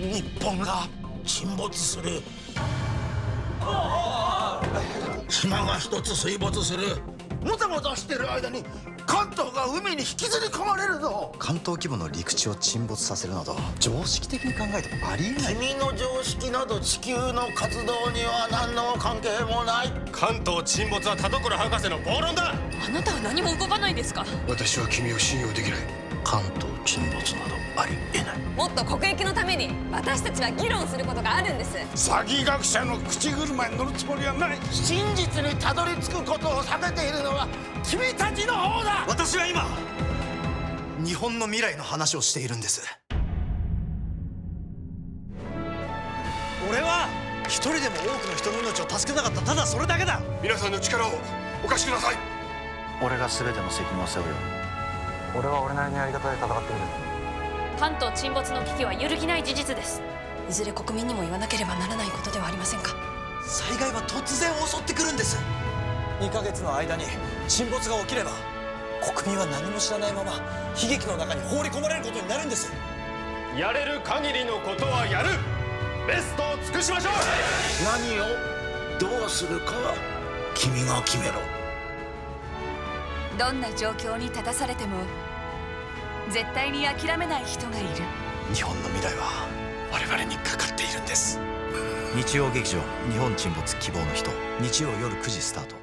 日本が沈没する。島が一つ水没する。もたもたしてる間に関東が海に引きずり込まれるぞ。 関東規模の陸地を沈没させるなど常識的に考えてもありえない。 君の常識など地球の活動には何の関係もない。 関東沈没は田所博士の暴論だ。 あなたは何も動かないですか？ 私は君を信用できない。 関東沈没などありえない。 もっと国益のために私たちは議論することがあるんです。 詐欺学者の口車に乗るつもりはない。 真実にたどり着くことを避けているのは君たちの方だ。 私は今日本の未来の話をしているんです。俺は一人でも多くの人の命を助けたかった、ただそれだけだ。 皆さんの力をお貸しください。 俺が全ての責任を背負うよ。俺は俺なりのやり方で戦ってくる。 関東沈没の危機は揺るぎない事実です。 いずれ国民にも言わなければならないことではありませんか。 災害は突然襲ってくるんです。2ヶ月の間に沈没が起きれば国民は何も知らないまま悲劇の中に放り込まれることになるんです。 やれる限りのことはやる。ベストを尽くしましょう。 何をどうするかは君が決めろ。 どんな状況に立たされても絶対に諦めない人がいる。 日本の未来は我々にかかっているんです。日曜劇場「日本沈没希望の人」、日曜夜9時スタート。